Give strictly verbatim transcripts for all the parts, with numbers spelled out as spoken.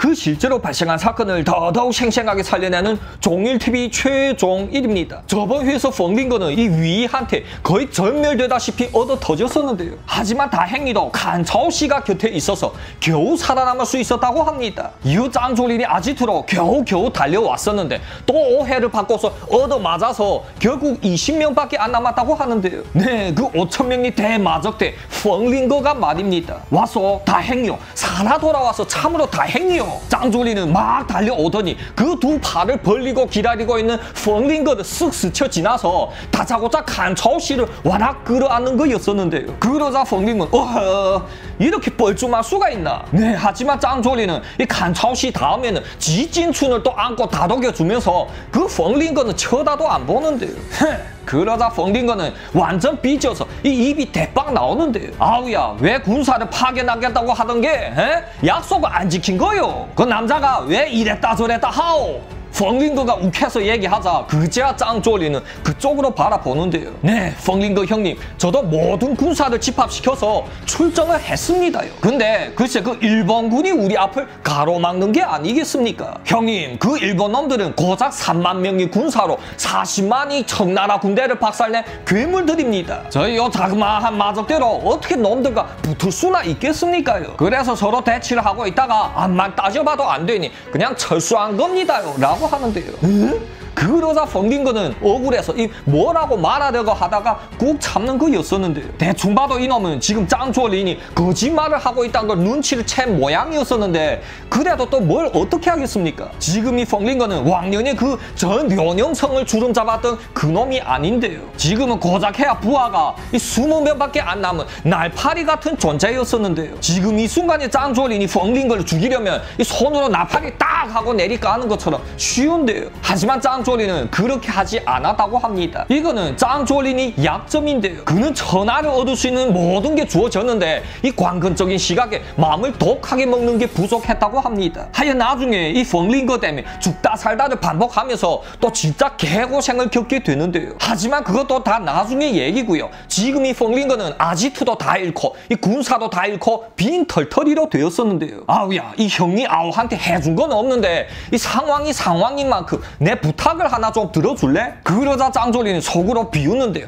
그 실제로 발생한 사건을 더더욱 생생하게 살려내는 종일티비 최종일입니다. 저번 회에서 펑링거는 이 위한테 거의 전멸되다시피 얻어 터졌었는데요. 하지만 다행히도 칸차오씨가 곁에 있어서 겨우 살아남을 수 있었다고 합니다. 이후 짱조린이 아지트로 겨우겨우 달려왔었는데 또 오해를 받고서 얻어 맞아서 결국 이십 명밖에 안 남았다고 하는데요. 네, 그 오천 명이 대마적대 펑링거가 말입니다. 와서 다행이요. 살아 돌아와서 참으로 다행이요. 짱조린은 막 달려오더니 그 두 팔을 벌리고 기다리고 있는 펑링거를 쓱 스쳐 지나서 다짜고짜 칸차오씨를 와락 끌어안는 거였었는데요. 그러자 펑링은 어허 이렇게 뻘쭘할 수가 있나. 네, 하지만 짱조린은 이 칸차오씨 다음에는 지진춘을 또 안고 다독여주면서 그 펑링거는 쳐다도 안 보는데요. 그러자 펑링거는 완전 삐져서 이 입이 대빵 나오는데요. 아우야, 왜 군사를 파견하겠다고 하던 게 에? 약속을 안 지킨 거요? 그 남자가 왜 이랬다 저랬다 하오? 펑링거가 욱해서 얘기하자 그제야 짱조린은 그쪽으로 바라보는데요. 네, 펑링거 형님, 저도 모든 군사를 집합시켜서 출정을 했습니다요. 근데 글쎄 그 일본군이 우리 앞을 가로막는 게 아니겠습니까? 형님, 그 일본 놈들은 고작 삼만 명의 군사로 사십만이 청나라 군대를 박살낸 괴물들입니다. 저희 요 자그마한 마적대로 어떻게 놈들과 붙을 수나 있겠습니까요? 그래서 서로 대치를 하고 있다가 암만 따져봐도 안 되니 그냥 철수한 겁니다요 라고 하는데요. 에? 그러자 펑링거는 억울해서 이 뭐라고 말하려고 하다가 꾹 참는 거였었는데요. 대충 봐도 이놈은 지금 짱조린이 거짓말을 하고 있다는 걸 눈치를 챈 모양이었었는데 그래도 또 뭘 어떻게 하겠습니까? 지금 이 펑링거는 왕년에 그 전 련영성을 주름잡았던 그놈이 아닌데요. 지금은 고작 해야 부하가 이 이십 명밖에 안 남은 날파리 같은 존재였었는데요. 지금 이 순간에 짱조린이 펑링거를 죽이려면 이 손으로 나팔이 딱 하고 내리까는 것처럼 쉬운데요. 하지만 짱 짱조린은 그렇게 하지 않았다고 합니다. 이거는 짱조린이 약점인데요. 그는 천하를 얻을 수 있는 모든 게 주어졌는데 이 관건적인 시각에 마음을 독하게 먹는 게 부족했다고 합니다. 하여 나중에 이 펑링거 때문에 죽다 살다를 반복하면서 또 진짜 개고생을 겪게 되는데요. 하지만 그것도 다 나중의 얘기고요. 지금 이 펑링거는 아지트도 다 잃고 이 군사도 다 잃고 빈털터리로 되었었는데요. 아우야, 이 형이 아우한테 해준 건 없는데 이 상황이 상황인 만큼 내 부탁 을 하나 좀 들어줄래? 그러자 짱조린은 속으로 비웃는데요.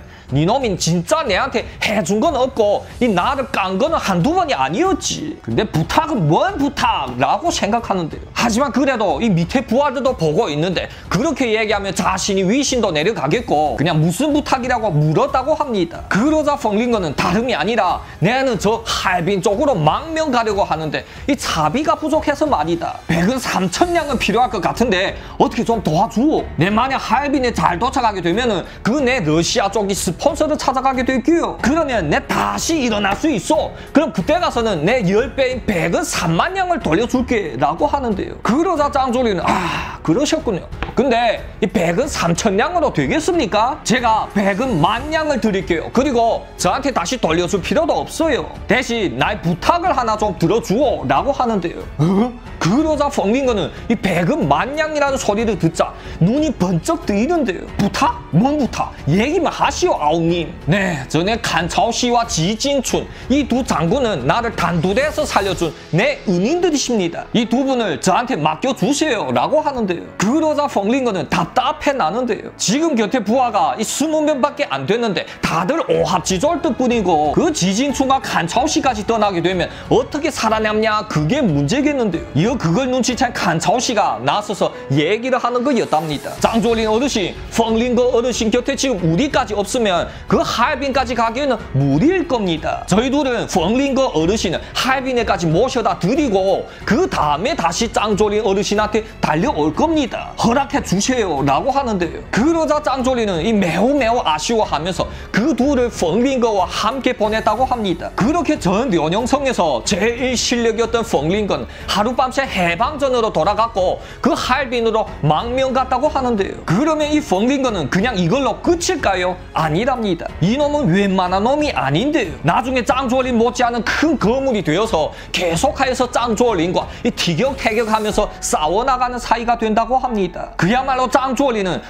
니놈인 진짜 내한테 해준 건 없고 이 나를 깐 거는 한두 번이 아니었지. 근데 부탁은 뭔 부탁? 라고 생각하는데요. 하지만 그래도 이 밑에 부하들도 보고 있는데 그렇게 얘기하면 자신이 위신도 내려가겠고 그냥 무슨 부탁이라고 물었다고 합니다. 그러자 펑링거는 다름이 아니라 내는 저 할빈 쪽으로 망명 가려고 하는데 이 차비가 부족해서 말이다. 백은 삼천 냥은 필요할 것 같은데 어떻게 좀 도와주오. 내 만약 할빈에 잘 도착하게 되면은 그 내 러시아 쪽이 스폰서를 찾아가게 될게요. 그러면 내 다시 일어날 수 있어. 그럼 그때 가서는 내 십 배인 백은 삼만 냥을 돌려줄게 라고 하는데요. 그러자 짱조린은 아 그러셨군요. 근데 이 백은 삼천 냥으로 되겠습니까? 제가 백은 만 냥을 드릴게요. 그리고 저한테 다시 돌려줄 필요도 없어요. 대신 나의 부탁을 하나 좀 들어주오 라고 하는데요. 어? 그러자 펑링거는 이 백은 만 냥이라는 소리를 듣자 눈이 번쩍 뜨이는데요. 부탁? 뭔 부탁? 얘기만 하시오 아우님. 네, 전에 칸차오씨와 지진춘 이 두 장군은 나를 단두대에서 살려준 내 은인들이십니다. 이 두 분을 저한테 맡겨주세요 라고 하는데요. 그러자 펑링거는 답답해 나는데요. 지금 곁에 부하가 이 이십 명밖에 안 됐는데 다들 오합지졸 뿐이고 그 지진춘과 칸차오씨까지 떠나게 되면 어떻게 살아남냐 그게 문제겠는데요. 이어 그걸 눈치챈 칸차오씨가 나서서 얘기를 하는 거였답니다. 짱조린 어르신, 펑링거 어르신 곁에 지금 우리까지 없으면 그 할빈까지 가기에는 무리일 겁니다. 저희 둘은 펑링거 어르신을 할빈에까지 모셔다 드리고 그 다음에 다시 짱조린 어르신한테 달려올 겁니다. 허락해 주세요 라고 하는데요. 그러자 짱조린은 이 매우 매우 아쉬워하면서 그 둘을 펑링거와 함께 보냈다고 합니다. 그렇게 전 련영성에서 제일 실력이었던 펑링거는 하룻밤새 해방전으로 돌아갔고 그 할빈으로 망명 갔다고 하는데요. 그러면 이 펑링거는 그냥 이걸로 끝일까요? 아니다. 놈이랍니다. 이놈은 웬만한 놈이 아닌데요. 나중에 짱조얼린 못지않은 큰 거물이 되어서 계속하여서 짱조얼린과 티격태격하면서 싸워나가는 사이가 된다고 합니다. 그야말로 짱조얼린은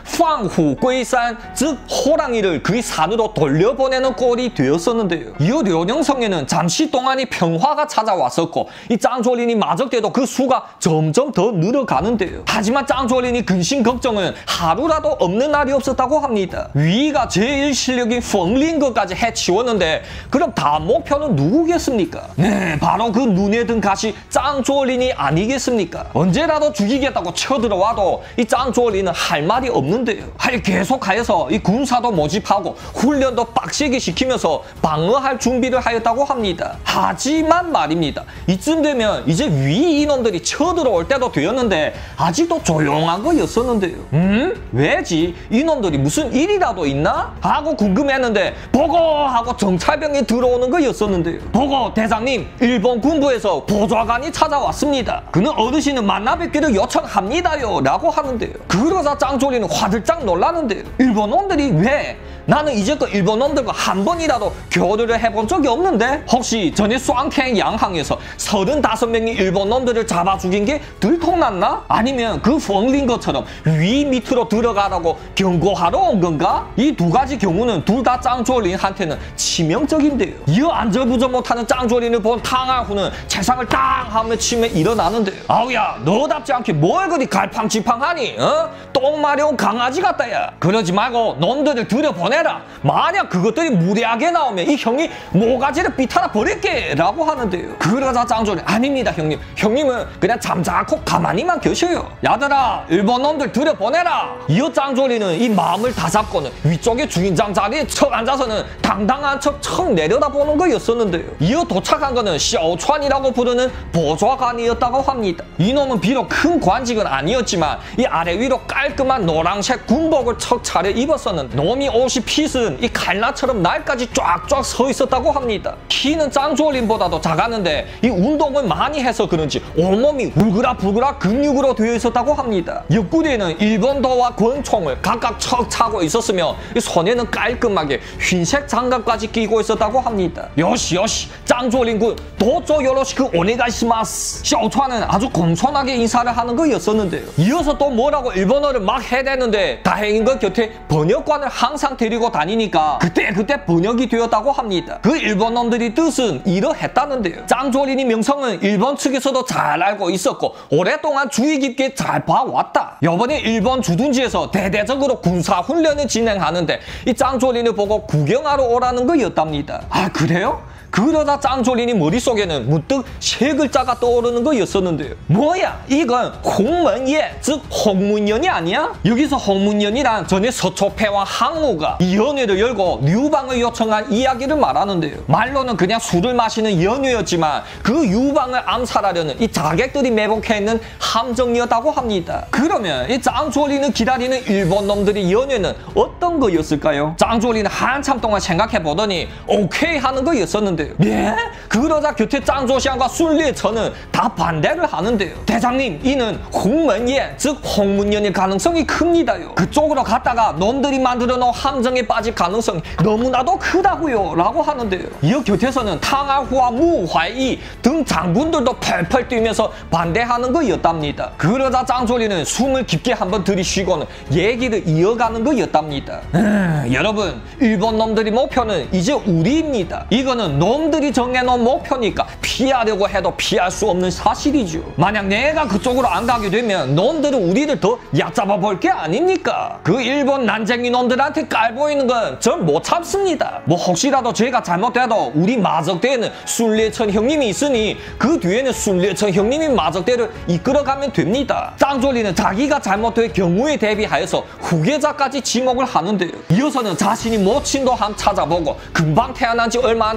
황후괴산, 즉 호랑이를 그의 산으로 돌려보내는 꼴이 되었었는데요. 이후 료령성에는 잠시 동안이 평화가 찾아왔었고 이 짱조얼린이 마적돼도 그 수가 점점 더 늘어가는데요. 하지만 짱조얼린이 근심 걱정은 하루라도 없는 날이 없었다고 합니다. 위가 제일 실력인 펑링거까지 해치웠는데 그럼 다음 목표는 누구겠습니까? 네, 바로 그 눈에 든 가시 짱조얼린이 아니겠습니까? 언제라도 죽이겠다고 쳐들어와도 이 짱조얼린은 할 말이 없는데요. 할 계속하여서 이 군사도 모집하고 훈련도 빡세게 시키면서 방어할 준비를 하였다고 합니다. 하지만 말입니다. 이쯤 되면 이제 위 인원들이 쳐들어올 때도 되었는데 아직도 조용한 거였었는데요. 음? 왜지? 이놈들이 무슨 일이라도 있나? 하고 궁금했는데 보고 하고 정찰병이 들어오는 거였었는데요. 보고 대장님, 일본 군부에서 보좌관이 찾아왔습니다. 그는 어르신을 만나 뵙기를 요청합니다요 라고 하는데요. 그러자 짱조리는 화들짝 놀라는데요. 일본 놈들이 왜? 나는 이제껏 일본 놈들과 한 번이라도 교류를 해본 적이 없는데 혹시 전에 수앙탱 양항에서 서른다섯 명의 일본 놈들을 잡아 죽인 게 들통났나? 아니면 그 펑링거처럼 위 밑으로 들어가라고 경고하러 온 건가? 이 두 가지 경우는 둘 다 짱조린한테는 치명적인데요. 이어 안절부절 못하는 짱조린을 본 탕하후는 책상을 땅 하며 치며 일어나는데요. 아우야, 너답지 않게 뭘 그리 갈팡지팡하니? 어? 똥 마려운 강아지 같다야. 그러지 말고 놈들을 들여보내라. 만약 그것들이 무례하게 나오면 이 형이 모가지를 삐타라 버릴게 라고 하는데요. 그러자 짱조린, 아닙니다 형님. 형님은 그냥 잠자코 가만히만 계셔요. 야들아, 일본 놈들 들여보내라. 이어 짱조리는 이 마음을 다잡고는 위쪽에 주인장 자리에 척 앉아서는 당당한 척 척 내려다보는 거였었는데요. 이어 도착한 거는 샤오추안이라고 부르는 보좌관이었다고 합니다. 이놈은 비록 큰 관직은 아니었지만 이 아래 위로 깔끔한 노란색 군복을 척 차려 입었었는데 놈이 옷이 핏은 이 칼날처럼 날까지 쫙쫙 서 있었다고 합니다. 키는 짱조린보다도 작았는데 이 운동을 많이 해서 그런지 온몸이 울그락불그락 근육으로 되어 있었다고 합니다. 옆구리에는 일본도와 권총을 각각 척 차고 있었으며 이 손에는 깔끔하게 흰색 장갑까지 끼고 있었다고 합니다. 요시 요시 짱조린군 도조 요로시크 오네가시마스. 샤오추안은 아주 공손하게 인사를 하는 거였었는데요. 이어서 또 뭐라고 일본어를 막 해대는데 다행인 것 곁에 번역관을 항상 데리고 다니니까 그때 그때 번역이 되었다고 합니다. 그 일본 놈들이 뜻은 이러했다는데요. 짱조린이 명성은 일본 측에서도 잘 알고 있었고 오랫동안 주의 깊게 잘 봐왔다. 이번에 일본 주둔지에서 대대적으로 군사훈련을 진행하는데 이 짱조린을 보고 구경하러 오라는 거였답니다. 아, 그래요? 그러다 짱조린이 머릿속에는 문득 세 글자가 떠오르는 거였었는데요. 뭐야? 이건 홍문예, 즉 홍문연이 아니야? 여기서 홍문연이란 전에 서초패왕 항우가 이 연회를 열고 유방을 요청한 이야기를 말하는데요. 말로는 그냥 술을 마시는 연회였지만 그 유방을 암살하려는 이 자객들이 매복해 있는 함정이었다고 합니다. 그러면 이 짱조린을 기다리는 일본 놈들의 연회는 어떤 거였을까요? 짱조린은 한참 동안 생각해 보더니 오케이 하는 거였었는데 예? 그러자 곁에 짱조시안과 순리에서는 다 반대를 하는데요. 대장님, 이는 홍문예, 즉 홍문연일 가능성이 큽니다요. 그쪽으로 갔다가 놈들이 만들어 놓은 함정에 빠질 가능성이 너무나도 크다고요 라고 하는데요. 이어 곁에서는 탕하후와 무화이 등 장군들도 펄펄 뛰면서 반대하는 거였답니다. 그러자 짱조리는 숨을 깊게 한번 들이쉬고는 얘기를 이어가는 거였답니다. 음, 여러분, 일본 놈들의 목표는 이제 우리입니다. 이거는 놈들이 정해놓은 목표니까 피하려고 해도 피할 수 없는 사실이죠. 만약 내가 그쪽으로 안 가게 되면 놈들은 우리를 더 얕잡아 볼 게 아닙니까? 그 일본 난쟁이 놈들한테 깔보이는 건 전 못 참습니다. 뭐 혹시라도 제가 잘못돼도 우리 마적대에는 순례천 형님이 있으니 그 뒤에는 순례천 형님이 마적대를 이끌어가면 됩니다. 짱조리는 자기가 잘못될 경우에 대비하여서 후계자까지 지목을 하는데요. 이어서는 자신이 모친도 함 찾아보고 금방 태어난 지 얼마 안 돼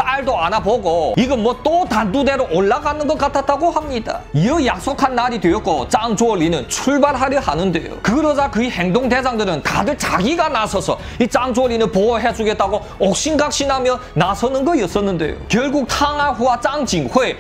깔도 안아보고 이건 뭐 또 단두대로 올라가는 것 같았다고 합니다. 이어 약속한 날이 되었고 짱조리는 출발하려 하는데요. 그러자 그의 행동 대장들은 다들 자기가 나서서 이 짱조리를 보호해주겠다고 옥신각신하며 나서는 거였었는데요. 결국 탕아후와 짱징회,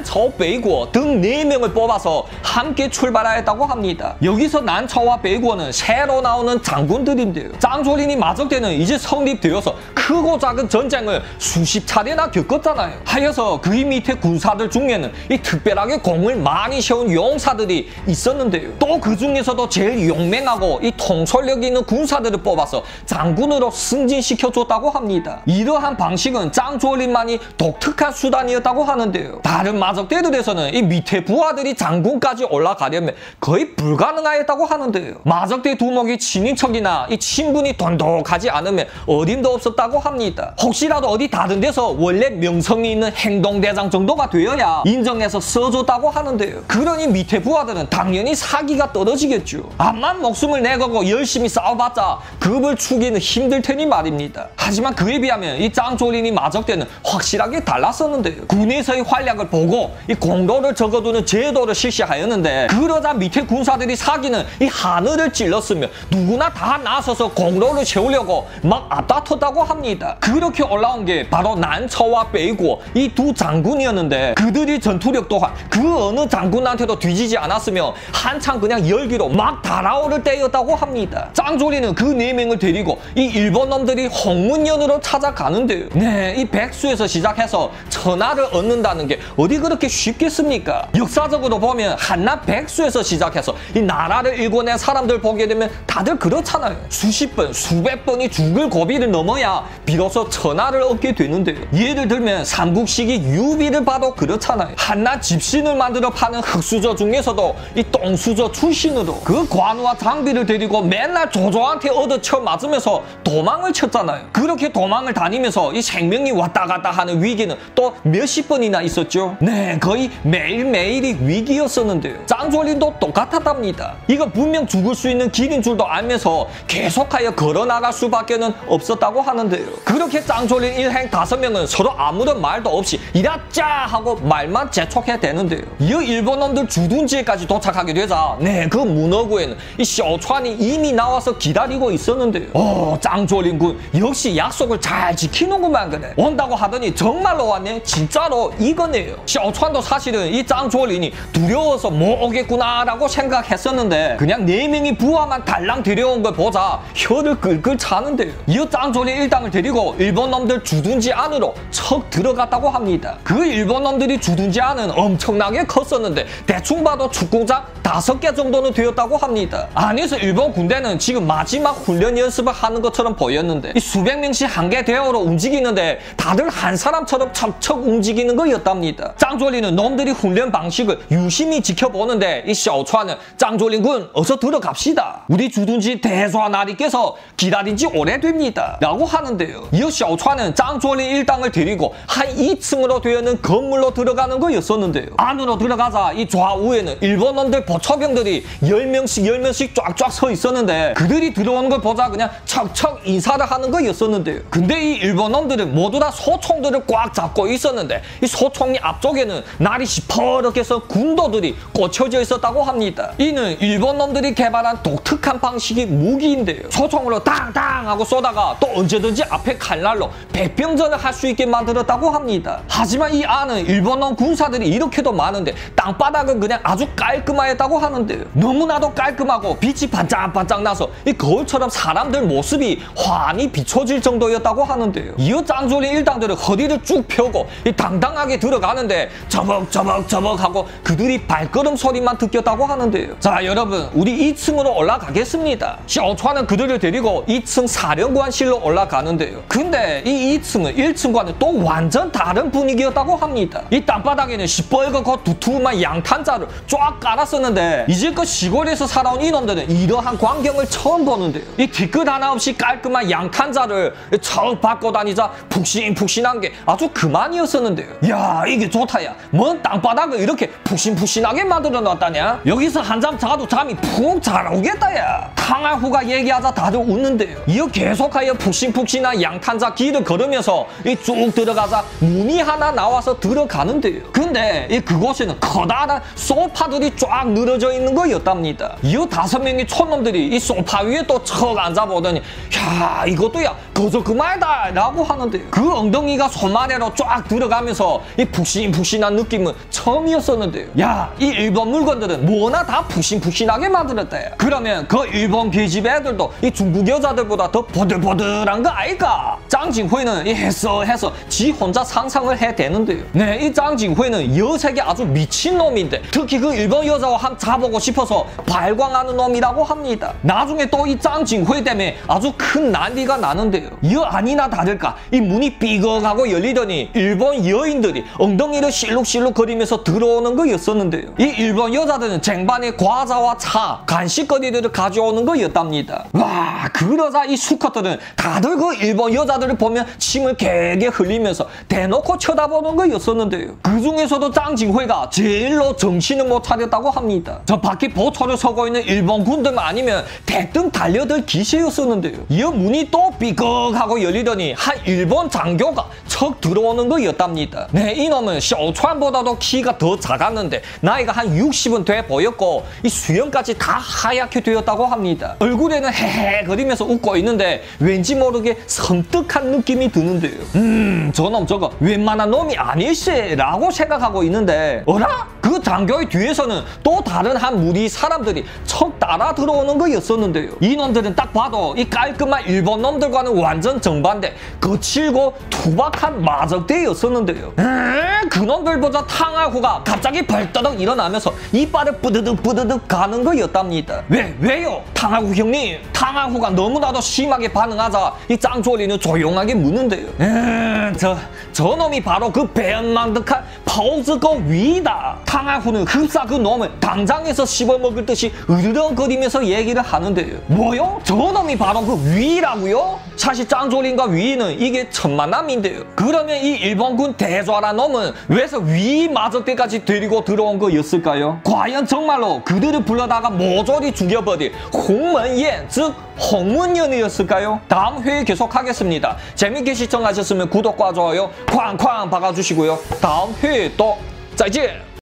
난처베이구어 등 네 명을 뽑아서 함께 출발하였다고 합니다. 여기서 난처와 베이구어는 새로 나오는 장군들인데요. 짱조린이 마적 때는 이제 성립되어서 크고 작은 전쟁을 수십 차례나 겪었잖아요. 하여서 그의 밑에 군사들 중에는 이 특별하게 공을 많이 세운 용사들이 있었는데요. 또 그 중에서도 제일 용맹하고 이 통솔력 있는 군사들을 뽑아서 장군으로 승진시켜줬다고 합니다. 이러한 방식은 짱조린만이 독특한 수단이었다고 하는데요. 다른 마적대들에서는 이 밑에 부하들이 장군까지 올라가려면 거의 불가능하였다고 하는데요. 마적대 두목이 친인척이나 이 친분이 돈독하지 않으면 어림도 없었다고 합니다. 혹시라도 어디 다른 데서 원래 명성이 있는 행동대장 정도가 되어야 인정해서 써줬다고 하는데요. 그러니 밑에 부하들은 당연히 사기가 떨어지겠죠. 암만 목숨을 내걸고 열심히 싸워봤자 급을 추기는 힘들 테니 말입니다. 하지만 그에 비하면 이 짱조린이 마적 때는 확실하게 달랐었는데요. 군에서의 활약을 보고 이 공로를 적어두는 제도를 실시하였는데 그러자 밑에 군사들이 사기는 이 하늘을 찔렀으며 누구나 다 나서서 공로를 세우려고 막 앞다퉜다고 합니다. 그렇게 올라온 게 바로 난처와 베이구어 이 두 장군이었는데 그들이 전투력 또한 그 어느 장군한테도 뒤지지 않았으며 한창 그냥 열기로 막 달아오를 때였다고 합니다. 짱조리는 그 네 명을 데리고 이 일본 놈들이 홍문연으로 찾아가는데요. 네, 이 백수에서 시작해서 천하를 얻는다는 게 어디 그렇게 쉽겠습니까? 역사적으로 보면 한낱 백수에서 시작해서 이 나라를 일궈낸 사람들 보게 되면 다들 그렇잖아요. 수십 번, 수백 번이 죽을 고비를 넘어야 비로소 천하를 얻게 되는데요. 예를 들면 삼국시기 유비를 봐도 그렇잖아요. 한낱 집신을 만들어 파는 흑수저 중에서도 이 똥수저 출신으로 그 관우와 장비를 데리고 맨날 조조한테 얻어쳐 맞으면서 도망을 쳤잖아요. 그렇게 도망을 다니면서 이 생명이 왔다 갔다 하는 위기는 또 몇십 번이나 있었죠. 네, 거의 매일매일이 위기였었는데요. 짱조린도 똑같았답니다. 이거 분명 죽을 수 있는 길인 줄도 알면서 계속하여 걸어나갈 수밖에는 없었다고 하는데요. 그렇게 짱조린 일행 다섯 명은 서로 아무런 말도 없이 이라짜 하고 말만 재촉해대는데요. 이어 일본 놈들 주둔지에까지 도착하게 되자 네, 그 문어구에는 이 쇼촨이 이미 나와서 기다리고 있었는데요. 오, 짱조린 군 역시 약속을 잘 지키는구만 그래. 온다고 하더니 정말로 왔네. 진짜로 이거네요. 쇼촨도 사실은 이 짱조린이 두려워서 못 오겠구나라고 생각했었는데 그냥 네 명이 부하만 달랑 데려온 걸 보자 혀를 끌끌 차는데요. 이어 짱조린 일당을 데리고 일본 놈들 주둔지 안으로 척 들어갔다고 합니다. 그 일본 놈들이 주둔지 안은 엄청나게 컸었는데 대충 봐도 축구장 다섯 개 정도는 되었다고 합니다. 안에서 일본 군대는 지금 마지막 훈련 연습을 하는 것처럼 보였는데 이 수백 명씩 한 개 대어로 움직이는데 다들 한 사람처럼 척척 움직이는 거였답니다. 짱조린은 놈들이 훈련 방식을 유심히 지켜보는데 이 쇼촨은 짱조린 군 어서 들어갑시다. 우리 주둔지 대소나리께서 기다린 지 오래됩니다. 라고 하는데요. 이어 쇼촨은 짱조린 일당을 데리고 한 이 층으로 되어 있는 건물로 들어가는 거였었는데요. 안으로 들어가자 이 좌우에는 일본 놈들 보초병들이 열 명씩 열 명씩 쫙쫙 서 있었는데 그들이 들어오는 걸 보자 그냥 척척 인사를 하는 거였었는데요. 근데 이 일본 놈들은 모두 다 소총들을 꽉 잡고 있었는데 이 소총이 앞쪽에는 날이 시퍼렇게 해서 군도들이 꽂혀져 있었다고 합니다. 이는 일본 놈들이 개발한 독특한 방식의 무기인데요. 소총으로 땅땅 하고 쏘다가 또 언제든지 앞에 칼날로 백병전을 할 수 있게 만들었다고 합니다. 하지만 이 안은 일본 놈 군사들이 이렇게도 많은데 땅바닥은 그냥 아주 깔끔하였다고 하는데요. 너무나도 깔끔하고 빛이 반짝반짝 나서 이 거울처럼 사람들 모습이 환히 비춰질 정도였다고 하는데요. 이어 짱조린 일당들은 허리를 쭉 펴고 이 당당하게 들어가는데 저벅저벅저벅 하고 그들이 발걸음 소리만 듣겠다고 하는데요. 자, 여러분, 우리 이 층으로 올라가겠습니다. 쇼촨은 그들을 데리고 이 층 사령관실로 올라가는데요. 근데 이 이 층은 일 층과는 또 완전 다른 분위기였다고 합니다. 이 땅바닥에는 시뻘겋고 두툼한 양탄자를 쫙 깔았었는데 이제껏 시골에서 살아온 이놈들은 이러한 광경을 처음 보는데요. 이 뒤끝 하나 없이 깔끔한 양탄자를 척 받고 다니자 푹신푹신한 게 아주 그만이었었는데요. 야, 이게 좋다 야. 뭔 땅바닥을 이렇게 푹신푹신하게 만들어 놨다냐? 여기서 한잠 자도 잠이 푹 잘 오겠다 야. 탕아후가 얘기하자 다들 웃는데요. 이어 계속하여 푹신푹신한 양탄자 길을 걸으면서 이 쭉 쑥 들어가자 문이 하나 나와서 들어가는데요. 근데 이 그곳에는 커다란 소파들이 쫙 늘어져 있는 거였답니다. 이 다섯 명의 촌놈들이 이 소파 위에 또 척 앉아보더니 야 이것도 야 거저 그만이다 라고 하는데요. 그 엉덩이가 손 아래로 쫙 들어가면서 이 푹신푹신한 느낌은 처음이었었는데요. 야 이 일본 물건들은 뭐나 다 푹신푹신하게 만들었다. 그러면 그 일본 계집 애들도 이 중국 여자들보다 더 보들보들한 거 아이가? 짱징회는 이 했어 해서 지 혼자 상상을 해대는데요. 네, 이 짱징회는 여색이 아주 미친 놈인데 특히 그 일본 여자와 한 자보고 싶어서 발광하는 놈이라고 합니다. 나중에 또 이 짱징회 때문에 아주 큰 난리가 나는데요. 이 아니나 다를까 이 문이 삐걱하고 열리더니 일본 여인들이 엉덩이를 실룩실룩 거리면서 들어오는 거였었는데요. 이 일본 여자들은 쟁반에 과자와 차, 간식거리들을 가져오는 거였답니다. 와, 그러자 이 수컷들은 다들 그 일본 여자들을 보면 침을 개개 흘리면서 대놓고 쳐다보는 거였었는데요. 그 중에서도 짱징회가 제일로 정신을 못 차렸다고 합니다. 저 바퀴 보초를 서고 있는 일본 군들만 아니면 대뜸 달려들 기세였었는데요. 이 문이 또 삐걱하고 열리더니 한 일본 장교가 척 들어오는 거였답니다. 네, 이놈은 쇼川보다도 키가 더 작았는데 나이가 한 육십은 돼 보였고 이 수염까지 다 하얗게 되었다고 합니다. 얼굴에는 헤헤거리면서 웃고 있는데 왠지 모르게 섬뜩한 느낌이 드는데요. 음, 저놈 저거 웬만한 놈이 아닐세 라고 생각하고 있는데 어라? 그 장교의 뒤에서는 또 다른 한 무리 사람들이 척 따라 들어오는 거였었는데요. 이놈들은 딱 봐도 이 깔끔한 일본 놈들과는 완전 정반대 거칠고 투박한 마적대였었는데요. 에? 그놈들보다 탕하후가 갑자기 벌떡 일어나면서 이빨을 뿌드득 뿌드득 가는 거였답니다. 왜? 왜요? 탕하후 형님, 탕하후가 너무나도 심하게 반응하자 이 짱조리는 조용하게 묻는데요. 에, 저, 저놈이 바로 그 배은망덕한 파우즈거 위다. 탕하후는 흡사 그 놈을 당장에서 씹어먹을 듯이 으르렁거리면서 얘기를 하는데요. 뭐요? 저놈이 바로 그 위라고요? 사실 짱조린과 위는 이게 천만남인데요. 그러면 이 일본군 대좌란 놈은 왜서 위 마적대까지 데리고 들어온 거였을까요? 과연 정말로 그들을 불러다가 모조리 죽여버릴 홍문옌, 즉 홍문연이었을까요? 다음 회에 계속하겠습니다. 재밌게 시청하셨으면 구독과 좋아요 쾅쾅 박아주시고요. 다음 회에 또 再见